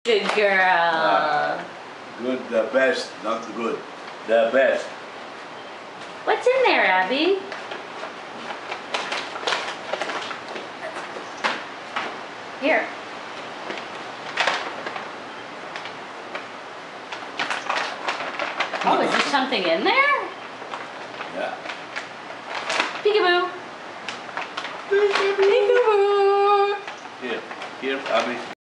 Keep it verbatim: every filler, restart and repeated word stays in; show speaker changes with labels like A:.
A: Good girl.
B: Uh, good, the best, not good.
C: The best.
A: What's in there, Abby? Here. Oh, is there something in there?
B: Yeah.
A: Peekaboo. Peekaboo.
B: Here, here, Abby.